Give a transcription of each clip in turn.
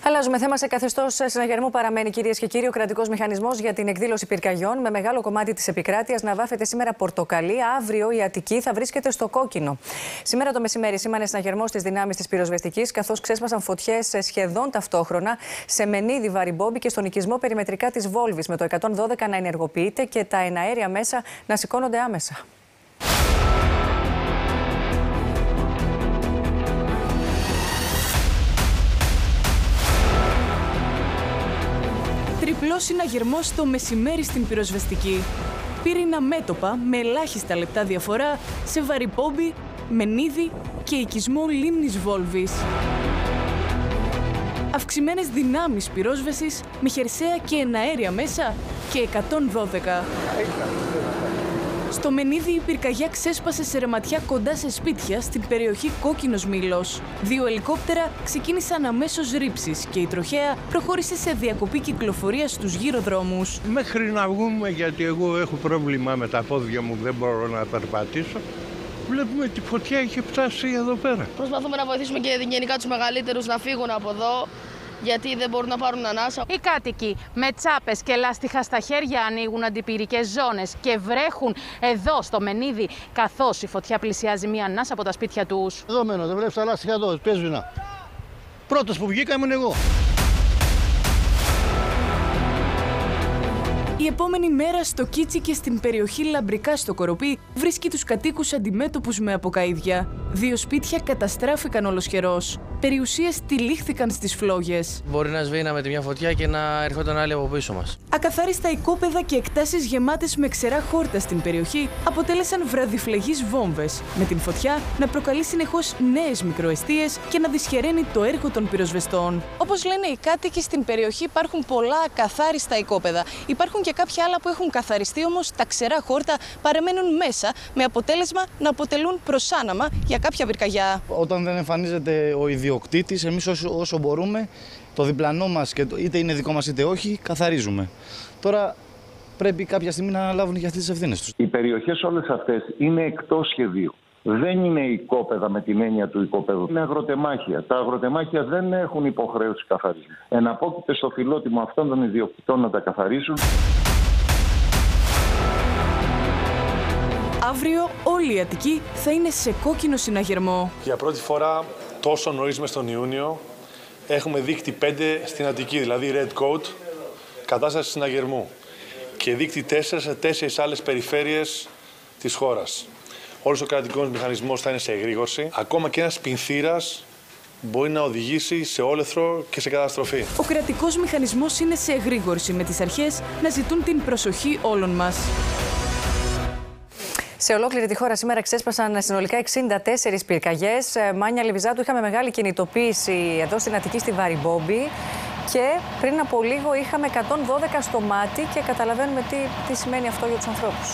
Αλλάζουμε θέμα. Σε καθεστώς συναγερμού παραμένει, κυρίες και κύριοι, ο κρατικός μηχανισμός για την εκδήλωση πυρκαγιών. Με μεγάλο κομμάτι της επικράτειας να βάφεται σήμερα πορτοκαλί, αύριο η Αττική θα βρίσκεται στο κόκκινο. Σήμερα το μεσημέρι σήμανε συναγερμό στις δυνάμεις της πυροσβεστικής, καθώς ξέσπασαν φωτιές σχεδόν ταυτόχρονα σε Μενίδη, Βαριμπόμπη και στον οικισμό περιμετρικά της Βόλβης, με το 112 να ενεργοποιείται και τα εναέρια μέσα να σηκώνονται άμεσα. Τριπλός συναγερμός το μεσημέρι στην πυροσβεστική. Πύρινα μέτωπα με ελάχιστα λεπτά διαφορά σε Βαριμπόμπη, Μενίδη και οικισμό λίμνης Βόλβης. Αυξημένες δυνάμεις πυρόσβεσης με χερσαία και εναέρια μέσα και 112. Στο Μενίδη η πυρκαγιά ξέσπασε σε ρεματιά κοντά σε σπίτια στην περιοχή Κόκκινος Μήλος. 2 ελικόπτερα ξεκίνησαν αμέσως ρήψεις και η τροχέα προχώρησε σε διακοπή κυκλοφορίας στους γυροδρόμους. Μέχρι να βγούμε, γιατί εγώ έχω πρόβλημα με τα πόδια μου, δεν μπορώ να περπατήσω. Βλέπουμε τη φωτιά έχει φτάσει εδώ πέρα. Προσπαθούμε να βοηθήσουμε και γενικά τους μεγαλύτερους να φύγουν από εδώ, γιατί δεν μπορούν να πάρουν ανάσα. Οι κάτοικοι με τσάπες και λάστιχα στα χέρια ανοίγουν αντιπυρικές ζώνες και βρέχουν εδώ στο Μενίδη, καθώς η φωτιά πλησιάζει μία ανάσα από τα σπίτια τους. Εδώ μένω, δεν βλέπεις τα λάστιχα εδώ, πέσβηνα. Πρώτος που βγήκα ήμουν εγώ. Η επόμενη μέρα στο Κίτσι και στην περιοχή Λαμπρικά στο Κοροπή βρίσκει τους κατοίκους αντιμέτωπους με αποκαΐδια. 2 σπίτια καταστράφηκαν ολοσχερός. Περιουσίες τυλίχθηκαν στις φλόγες. Μπορεί να σβήναμε τη μια φωτιά και να ερχόταν άλλη από πίσω μας. Ακαθάριστα οικόπεδα και εκτάσεις γεμάτες με ξερά χόρτα στην περιοχή αποτέλεσαν βραδιφλεγείς βόμβες, με την φωτιά να προκαλεί συνεχώς νέες μικροαιστείες και να δυσχεραίνει το έργο των πυροσβεστών. Όπως λένε οι κάτοικοι, στην περιοχή υπάρχουν πολλά ακαθάριστα οικόπεδα. Υπάρχουν και κάποια άλλα που έχουν καθαριστεί, όμως τα ξερά χόρτα παραμένουν μέσα, με αποτέλεσμα να αποτελούν προσάναμα για κάποια πυρκαγιά. Όταν δεν εμφανίζεται ο ιδιοκτήτης, εμείς όσο μπορούμε, το διπλανό μας, είτε είναι δικό μας είτε όχι, καθαρίζουμε. Τώρα πρέπει κάποια στιγμή να αναλάβουν και αυτές τις ευθύνες τους. Οι περιοχές όλες αυτές είναι εκτός σχεδίου. Δεν είναι οικόπεδα με την έννοια του οικόπεδου. Είναι αγροτεμάχια. Τα αγροτεμάχια δεν έχουν υποχρέωση καθαρισμού. Εναπόκειται στο φιλότιμο αυτών των ιδιοκτητών να τα καθαρίσουν. Αύριο όλη η Αττική θα είναι σε κόκκινο συναγερμό. Για πρώτη φορά τόσο νωρίς μες τον Ιούνιο έχουμε δείκτη 5 στην Αττική, δηλαδή Red Code, κατάσταση συναγερμού, και δείκτη 4 σε 4 άλλες περιφέρειες της χώρας. Όλος ο κρατικός μηχανισμός θα είναι σε εγρήγορση. Ακόμα και ένας πινθύρας μπορεί να οδηγήσει σε όλεθρο και σε καταστροφή. Ο κρατικός μηχανισμός είναι σε εγρήγορση, με τις αρχές να ζητούν την προσοχή όλων μας. Σε ολόκληρη τη χώρα σήμερα ξέσπασαν συνολικά 64 πυρκαγιές. Μάνια Λιβιζάτου, είχαμε μεγάλη κινητοποίηση εδώ στην Αττική, στη Βαριμπόμπη. Και πριν από λίγο είχαμε 112 στο μάτι και καταλαβαίνουμε τι σημαίνει αυτό για τους ανθρώπους.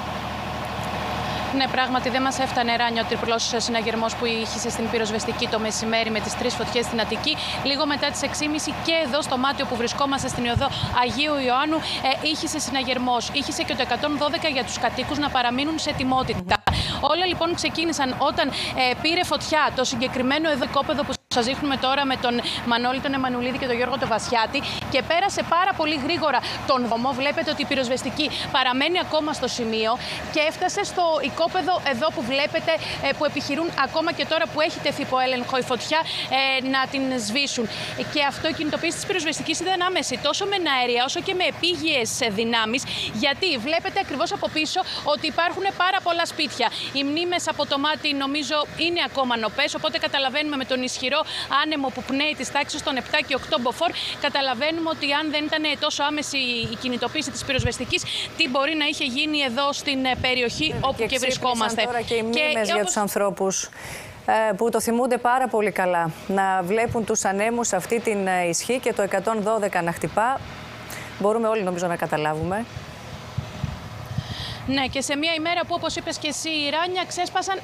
Ναι, πράγματι δεν μας έφτανε ράνιο ο τριπλός συναγερμός που ήχησε στην πυροσβεστική το μεσημέρι με τις 3 φωτιές στην Αττική. Λίγο μετά τις 6.30 και εδώ στο μάτι που βρισκόμαστε στην οδό Αγίου Ιωάννου ήχησε συναγερμός. Ήχησε και το 112 για τους κατοίκους να παραμείνουν σε ετοιμότητα. Όλα λοιπόν ξεκίνησαν όταν πήρε φωτιά το συγκεκριμένο εδώ οικόπεδο που σας δείχνουμε τώρα με τον Μανώλη τον Εμμανουλίδη και τον Γιώργο τον Βασιάτη, και πέρασε πάρα πολύ γρήγορα τον δρόμο. Βλέπετε ότι η πυροσβεστική παραμένει ακόμα στο σημείο και έφτασε στο οικόπεδο εδώ που βλέπετε, που επιχειρούν ακόμα και τώρα που έχει τεθεί υπό έλεγχο η φωτιά να την σβήσουν. Και αυτό η κινητοποίηση της πυροσβεστικής ήταν άμεση τόσο με αέρια όσο και με επίγειες δυνάμεις, γιατί βλέπετε ακριβώς από πίσω ότι υπάρχουν πάρα πολλά σπίτια. Οι μνήμες από το μάτι νομίζω είναι ακόμα νοπές, οπότε καταλαβαίνουμε με τον ισχυρό άνεμο που πνέει τις τάξεις των 7 και 8 μποφόρ, καταλαβαίνουμε ότι αν δεν ήταν τόσο άμεση η κινητοποίηση της πυροσβεστικής, τι μπορεί να είχε γίνει εδώ στην περιοχή όπου και βρισκόμαστε. Τώρα και οι μνήμες για τους ανθρώπους που το θυμούνται πάρα πολύ καλά. Να βλέπουν τους ανέμους σε αυτή την ισχύ και το 112 να χτυπά. Μπορούμε όλοι νομίζω να καταλάβουμε. Ναι, και σε μια ημέρα που, όπως είπες και εσύ, η Ράνια, ξέσπασαν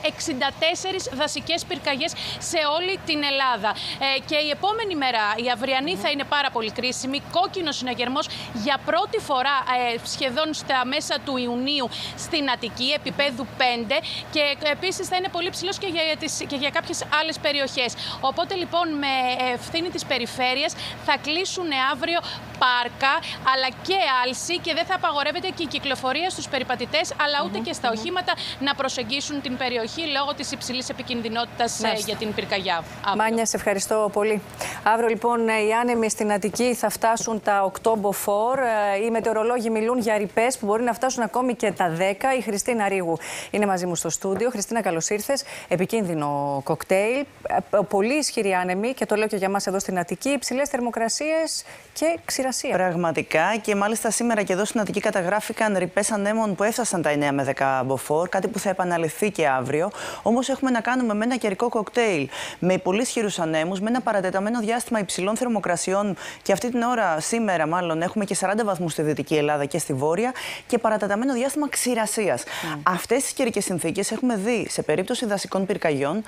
64 δασικές πυρκαγιές σε όλη την Ελλάδα. Και η επόμενη μέρα, η αυριανή, θα είναι πάρα πολύ κρίσιμη. Κόκκινος συναγερμός για πρώτη φορά σχεδόν στα μέσα του Ιουνίου στην Αττική, επίπεδου 5. Και επίσης θα είναι πολύ ψηλός και για κάποιες άλλες περιοχές. Οπότε λοιπόν, με ευθύνη της περιφέρειας, θα κλείσουν αύριο πάρκα αλλά και άλση και δεν θα απαγορεύεται και η κυκλοφορία στους περιπατητές αλλά ούτε και στα οχήματα να προσεγγίσουν την περιοχή λόγω της υψηλής επικινδυνότητας για την πυρκαγιά. Μάνια, σε ευχαριστώ πολύ. Αύριο λοιπόν οι άνεμοι στην Αττική θα φτάσουν τα 8 μποφόρ. Οι μετεωρολόγοι μιλούν για ρηπές που μπορεί να φτάσουν ακόμη και τα 10. Η Χριστίνα Ρίγου είναι μαζί μου στο στούντιο. Χριστίνα, καλώς ήρθες. Επικίνδυνο κοκτέιλ. Πολύ ισχυρή άνεμη και το λέω και για μας εδώ στην Αττική. Υψηλές θερμοκρασίες και ξηρασία. Πραγματικά, και μάλιστα σήμερα και εδώ στην Αττική καταγράφηκαν ρηπές ανέμων που έφτασαν τα 9 με 10 μποφόρ, κάτι που θα επαναληφθεί και αύριο. Όμως έχουμε να κάνουμε με ένα καιρικό κοκτέιλ με πολύ ισχυρούς ανέμους, με ένα παρατεταμένο διάστημα υψηλών θερμοκρασιών και αυτή την ώρα, σήμερα μάλλον, έχουμε και 40 βαθμούς στη Δυτική Ελλάδα και στη Βόρεια και παρατεταμένο διάστημα ξηρασίας. Αυτές τις καιρικές συνθήκες έχουμε δει σε περίπτωση δασικών πυρκαγιών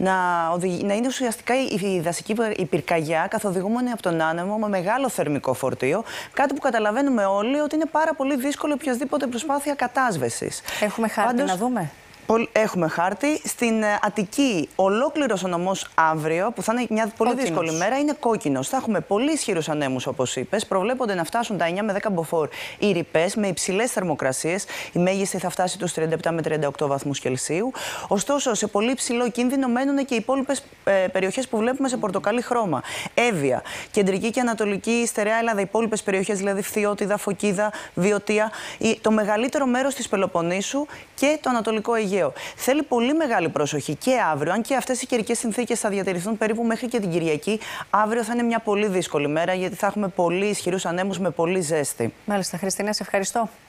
να είναι ουσιαστικά η δασική πυρκαγιά καθοδηγούμενη από τον άνεμο με μεγάλο θερμικό φορτίο. Κάτι που καταλαβαίνουμε όλοι ότι είναι πάρα πολύ δύσκολο οποιασδήποτε προσπάθεια κατάσβεσης. Έχουμε χάρτη να δούμε. Έχουμε χάρτη. Στην Αττική, ολόκληρος ο νομός αύριο, που θα είναι μια πολύ δύσκολη μέρα, είναι κόκκινος. Θα έχουμε πολύ ισχυρούς ανέμους, όπως είπες. Προβλέπονται να φτάσουν τα 9 με 10 μποφόρ οι ρηπές με υψηλές θερμοκρασίες. Η μέγιστη θα φτάσει τους 37 με 38 βαθμούς Κελσίου. Ωστόσο, σε πολύ υψηλό κίνδυνο μένουν και οι υπόλοιπες περιοχές που βλέπουμε σε πορτοκαλί χρώμα. Εύβοια, κεντρική και ανατολική στερεά Ελλάδα, οι υπόλοιπες περιοχές, δηλαδή Φθιώτιδα, Φωκίδα, Βιωτία, το μεγαλύτερο μέρος της Πελοποννήσου και το Ανατολικό Αιγαίο. Θέλει πολύ μεγάλη προσοχή και αύριο, αν και αυτές οι καιρικές συνθήκες θα διατηρηθούν περίπου μέχρι και την Κυριακή. Αύριο θα είναι μια πολύ δύσκολη μέρα, γιατί θα έχουμε πολύ ισχυρούς ανέμους με πολύ ζέστη. Μάλιστα, Χριστίνα, σε ευχαριστώ.